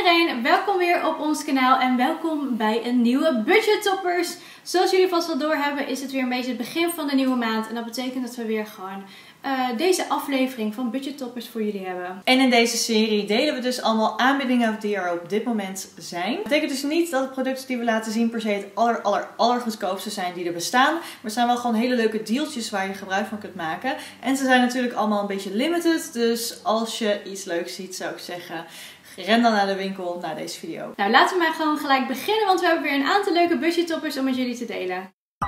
iedereen, welkom weer op ons kanaal en welkom bij een nieuwe Budget Toppers. Zoals jullie vast wel doorhebben is het weer een beetje het begin van de nieuwe maand en dat betekent dat we weer gewoon deze aflevering van Budget Toppers voor jullie hebben. En in deze serie delen we dus allemaal aanbiedingen die er op dit moment zijn. Dat betekent dus niet dat de producten die we laten zien per se het allergoedkoopste zijn die er bestaan. Maar het zijn wel gewoon hele leuke dealtjes waar je gebruik van kunt maken. En ze zijn natuurlijk allemaal een beetje limited. Dus als je iets leuks ziet zou ik zeggen, ren dan naar de winkel na deze video. Nou, laten we maar gewoon gelijk beginnen, want we hebben weer een aantal leuke Budget Toppers om met jullie te delen.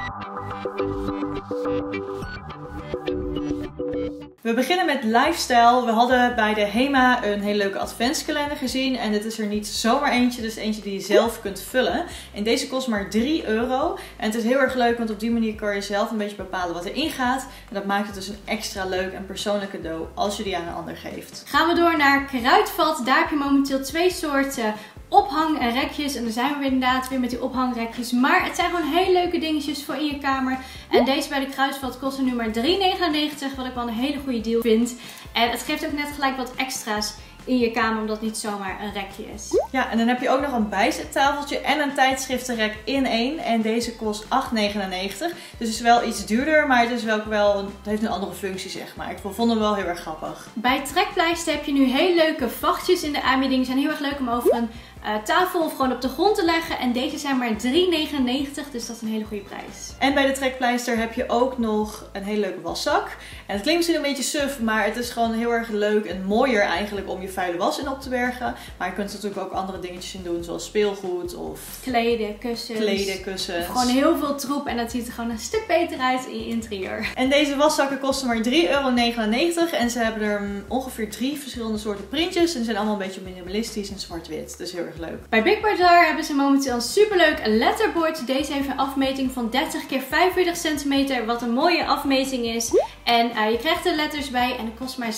We beginnen met lifestyle. We hadden bij de HEMA een hele leuke adventskalender gezien. En dit is er niet zomaar eentje, dus eentje die je zelf kunt vullen. En deze kost maar €3. En het is heel erg leuk, want op die manier kan je zelf een beetje bepalen wat erin gaat. En dat maakt het dus een extra leuk en persoonlijk cadeau als je die aan een ander geeft. Gaan we door naar Kruidvat. Daar heb je momenteel twee soorten ophangrekjes. En dan zijn we inderdaad weer met die ophangrekjes. Maar het zijn gewoon hele leuke dingetjes voor in je kamer. En deze bij de Kruidvat kosten nu maar €3,99. Wat ik wel een hele goede deal vind. En het geeft ook net gelijk wat extra's in je kamer, omdat het niet zomaar een rekje is. Ja, en dan heb je ook nog een bijzettafeltje en een tijdschriftenrek in één. En deze kost €8,99. Dus het is wel iets duurder, maar het is wel het heeft een andere functie, zeg maar. Ik vond hem wel heel erg grappig. Bij Trekpleister heb je nu hele leuke vachtjes in de aanbieding. Die zijn heel erg leuk om over een tafel of gewoon op de grond te leggen. En deze zijn maar €3,99, dus dat is een hele goede prijs. En bij de Trekpleister heb je ook nog een hele leuke waszak. En het klinkt misschien een beetje suf, maar het is gewoon heel erg leuk en mooier eigenlijk om je vuile was in op te bergen. Maar je kunt er natuurlijk ook andere dingetjes in doen, zoals speelgoed of kleden, kussens. Of gewoon heel veel troep en dat ziet er gewoon een stuk beter uit in je interieur. En deze waszakken kosten maar €3,99. En ze hebben er ongeveer 3 verschillende soorten printjes. En ze zijn allemaal een beetje minimalistisch en zwart-wit. Dus heel erg leuk. Bij Big Bazaar hebben ze momenteel een superleuk letterboard. Deze heeft een afmeting van 30 x 45 centimeter, wat een mooie afmeting is. En je krijgt de letters bij en het kost maar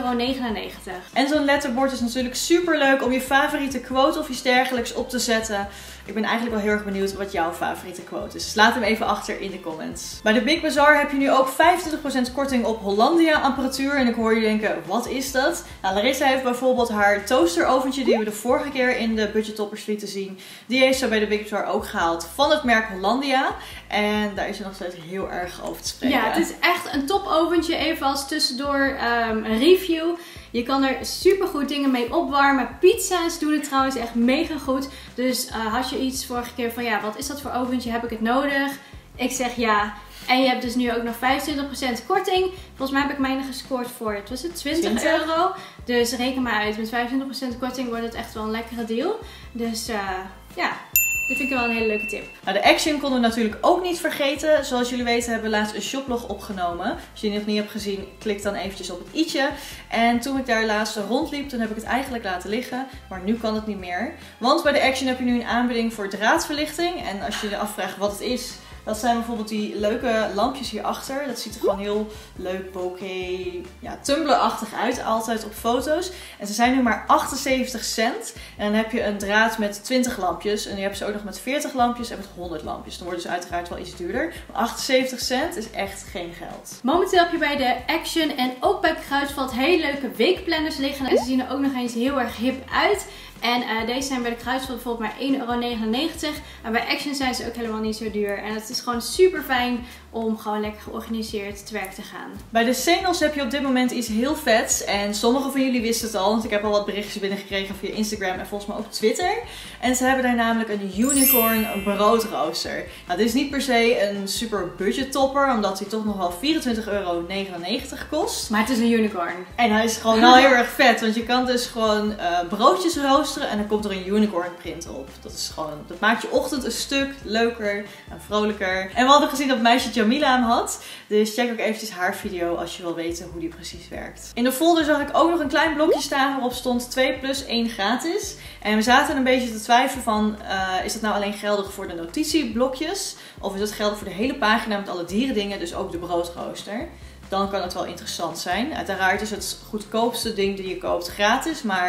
€6,99. En zo'n letterboard is natuurlijk super leuk om je favoriete quote of iets dergelijks op te zetten. Ik ben eigenlijk wel heel erg benieuwd wat jouw favoriete quote is. Dus laat hem even achter in de comments. Bij de Big Bazaar heb je nu ook 25% korting op Hollandia apparatuur. En ik hoor je denken, wat is dat? Nou, Larissa heeft bijvoorbeeld haar toasteroventje die we de vorige keer in de Budget Toppers lieten zien. Die heeft ze bij de Big Bazaar ook gehaald van het merk Hollandia. En daar is ze nog steeds heel erg over te spreken. Ja, het is echt een topoventje. Even als tussendoor een review. Je kan er super goed dingen mee opwarmen. Pizza's doen het trouwens echt mega goed. Dus had je iets vorige keer van, ja, wat is dat voor oventje? Heb ik het nodig? Ik zeg ja. En je hebt dus nu ook nog 25% korting. Volgens mij heb ik mijne gescoord voor, het was het €20. Dus reken maar uit. Met 25% korting wordt het echt wel een lekkere deal. Dus ja. Dit vind ik wel een hele leuke tip. Nou, de Action konden we natuurlijk ook niet vergeten. Zoals jullie weten hebben we laatst een shoplog opgenomen. Als je die nog niet hebt gezien, klik dan eventjes op het i'tje. En toen ik daar laatst rondliep, toen heb ik het eigenlijk laten liggen. Maar nu kan het niet meer. Want bij de Action heb je nu een aanbieding voor draadverlichting. En als je je afvraagt wat het is, dat zijn bijvoorbeeld die leuke lampjes hierachter. Dat ziet er gewoon heel leuk bokeh, ja, Tumblr-achtig uit, altijd op foto's. En ze zijn nu maar 78 cent. En dan heb je een draad met 20 lampjes. En je hebt ze ook nog met 40 lampjes en met 100 lampjes. Dan wordt het dus uiteraard wel iets duurder. Maar 78 cent is echt geen geld. Momenteel heb je bij de Action en ook bij Kruidvat hele leuke weekplanners liggen. En ze zien er ook nog eens heel erg hip uit. En deze zijn bij de Kruidvat bijvoorbeeld maar €1,99. En bij Action zijn ze ook helemaal niet zo duur. En het is gewoon super fijn om gewoon lekker georganiseerd te werk te gaan. Bij de Seenos heb je op dit moment iets heel vets. En sommigen van jullie wisten het al, want ik heb al wat berichtjes binnengekregen via Instagram en volgens mij ook Twitter. En ze hebben daar namelijk een unicorn broodrooster. Nou, dit is niet per se een super budget topper, omdat hij toch nog wel €24,99 kost. Maar het is een unicorn. En hij is gewoon wel heel erg vet, want je kan dus gewoon broodjes roosteren en dan komt er een unicorn print op. Dat maakt je ochtend een stuk leuker en vrolijker. En we hadden gezien dat meisje Jamila hem had. Dus check ook eventjes haar video als je wil weten hoe die precies werkt. In de folder zag ik ook nog een klein blokje staan waarop stond 2 + 1 gratis. En we zaten een beetje te twijfelen van, is dat nou alleen geldig voor de notitieblokjes? Of is dat geldig voor de hele pagina met alle dierendingen, dus ook de broodrooster? Dan kan het wel interessant zijn. Uiteraard is het goedkoopste ding die je koopt gratis, maar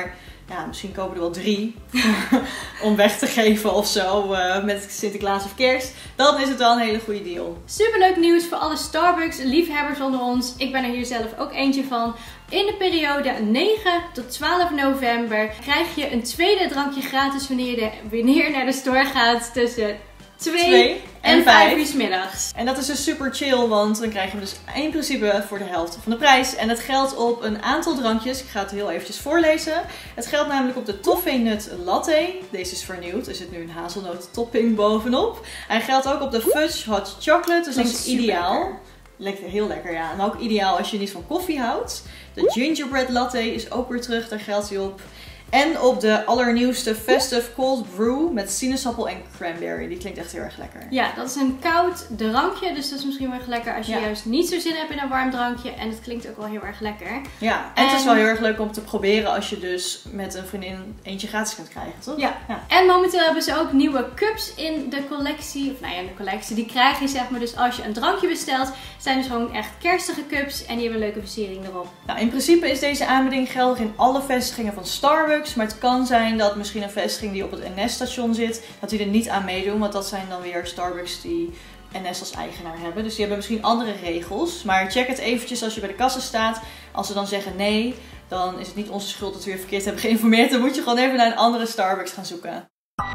Ja, misschien kopen we er wel 3 om weg te geven of zo met Sinterklaas of Kerst. Dan is het wel een hele goede deal. Superleuk nieuws voor alle Starbucks liefhebbers onder ons. Ik ben er hier zelf ook eentje van. In de periode 9 tot 12 november krijg je een tweede drankje gratis wanneer je naar de store gaat tussen 2 en 5 uur 's middags. En dat is dus super chill, want dan krijg je hem dus in principe voor de helft van de prijs. En het geldt op een aantal drankjes. Ik ga het heel eventjes voorlezen. Het geldt namelijk op de Toffee Nut Latte. Deze is vernieuwd. Er zit nu een hazelnoot topping bovenop. Hij geldt ook op de Fudge Hot Chocolate. Dus dat is ideaal. Lekker, heel lekker, ja. En ook ideaal als je niet van koffie houdt. De Gingerbread Latte is ook weer terug. Daar geldt hij op. En op de allernieuwste Festive Cold Brew met sinaasappel en cranberry. Die klinkt echt heel erg lekker. Ja, dat is een koud drankje. Dus dat is misschien wel erg lekker als je juist niet zo zin hebt in een warm drankje. En het klinkt ook wel heel erg lekker. Ja, en het is wel heel erg leuk om te proberen als je dus met een vriendin eentje gratis kunt krijgen, toch? Ja. En momenteel hebben ze ook nieuwe cups in de collectie. Of nou ja, in de collectie. Die krijg je zeg maar dus als je een drankje bestelt. Zijn dus gewoon echt kerstige cups. En die hebben een leuke versiering erop. Nou, in principe is deze aanbieding geldig in alle vestigingen van Starbucks. Maar het kan zijn dat misschien een vestiging die op het NS-station zit, dat die er niet aan meedoen. Want dat zijn dan weer Starbucks die NS als eigenaar hebben. Dus die hebben misschien andere regels. Maar check het eventjes als je bij de kassa staat. Als ze dan zeggen nee, dan is het niet onze schuld dat we weer verkeerd hebben geïnformeerd. Dan moet je gewoon even naar een andere Starbucks gaan zoeken.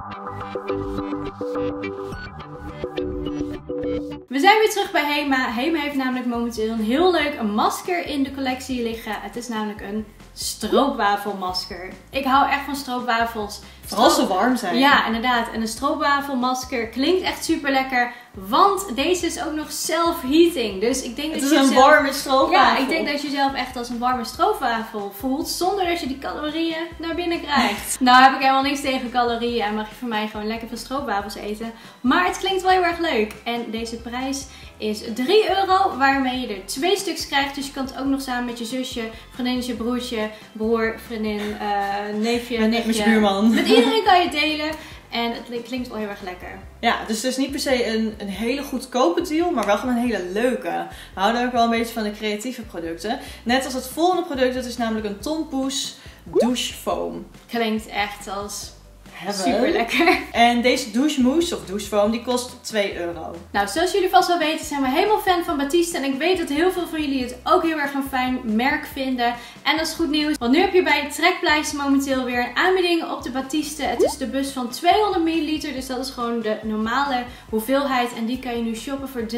We zijn weer terug bij Hema. Hema heeft namelijk momenteel een heel leuk masker in de collectie liggen. Het is namelijk een stroopwafelmasker. Ik hou echt van stroopwafels. Vooral ze warm zijn. Ja, inderdaad. En een stroopwafelmasker klinkt echt super lekker. Want deze is ook nog self-heating. Dus ik denk dat het is een warme stroopwafel. Ja, ik denk dat je jezelf echt als een warme stroopwafel voelt. Zonder dat je die calorieën naar binnen krijgt. Nou heb ik helemaal niks tegen calorieën. En mag je van mij gewoon lekker veel stroopwafels eten. Maar het klinkt wel heel erg leuk. En deze prijs is €3. Waarmee je er 2 stuks krijgt. Dus je kan het ook nog samen met je zusje, vriendinnetje, broertje, broer, vriendin, neefje, nichtje. Met je buurman. Met iedereen kan je het delen. En het klinkt wel heel erg lekker. Ja, dus het is niet per se een hele goedkope deal, maar wel gewoon een hele leuke. We houden ook wel een beetje van de creatieve producten. Net als het volgende product, dat is namelijk een Tom Poes douche foam. Klinkt echt als super lekker. En deze douche mousse of douche foam, die kost €2. Nou, zoals jullie vast wel weten zijn we helemaal fan van Batiste. En ik weet dat heel veel van jullie het ook heel erg een fijn merk vinden. En dat is goed nieuws. Want nu heb je bij Trekpleister momenteel weer een aanbieding op de Batiste. Het is de bus van 200 ml. Dus dat is gewoon de normale hoeveelheid. En die kan je nu shoppen voor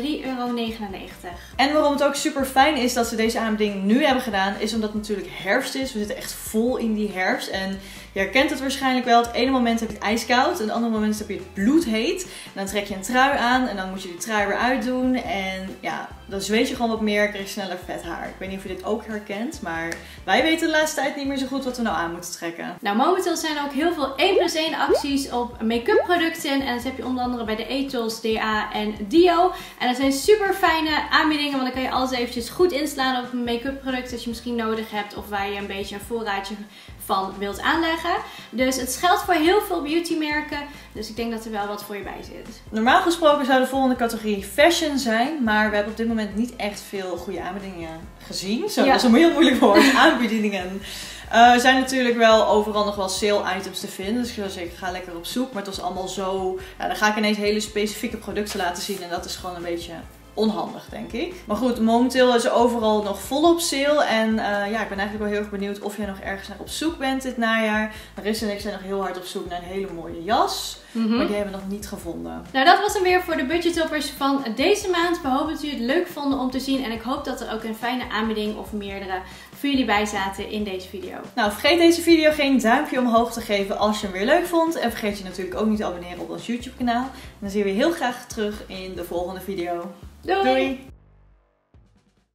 €3,99. En waarom het ook super fijn is dat ze deze aanbieding nu hebben gedaan, is omdat het natuurlijk herfst is. We zitten echt vol in die herfst. En je herkent het waarschijnlijk wel. Het ene moment heb je het ijskoud. En het andere moment heb je het bloedheet. En dan trek je een trui aan. En dan moet je die trui weer uitdoen. En ja, dan zweet je gewoon wat meer. Krijg je sneller vet haar. Ik weet niet of je dit ook herkent. Maar wij weten de laatste tijd niet meer zo goed wat we nou aan moeten trekken. Nou, momenteel zijn er ook heel veel 1+1 acties op make-up producten. En dat heb je onder andere bij de Ethos, DA en Dio. En dat zijn super fijne aanbiedingen. Want dan kan je alles eventjes goed inslaan op een make-up product dat je misschien nodig hebt. Of waar je een beetje een voorraadje van wilt aanleggen. Dus het geldt voor heel veel beautymerken. Dus ik denk dat er wel wat voor je bij zit. Normaal gesproken zou de volgende categorie fashion zijn. Maar we hebben op dit moment niet echt veel goede aanbiedingen gezien. Zo, dat is een heel moeilijk woord. Aanbiedingen. Er zijn natuurlijk wel overal nog wel sale items te vinden. Dus ik zou zeggen, ga lekker op zoek. Maar het was allemaal zo... Ja, dan ga ik ineens hele specifieke producten laten zien. En dat is gewoon een beetje onhandig, denk ik. Maar goed, momenteel is er overal nog volop sale. En ja, ik ben eigenlijk wel heel erg benieuwd of jij nog ergens naar op zoek bent dit najaar. Marissa en ik zijn nog heel hard op zoek naar een hele mooie jas. Maar die hebben we nog niet gevonden. Nou, dat was hem weer voor de budgettoppers van deze maand. We hopen dat jullie het leuk vonden om te zien. En ik hoop dat er ook een fijne aanbieding of meerdere voor jullie bij zaten in deze video. Nou, vergeet deze video geen duimpje omhoog te geven als je hem weer leuk vond. En vergeet je natuurlijk ook niet te abonneren op ons YouTube kanaal. En dan zien we je heel graag terug in de volgende video. Doei!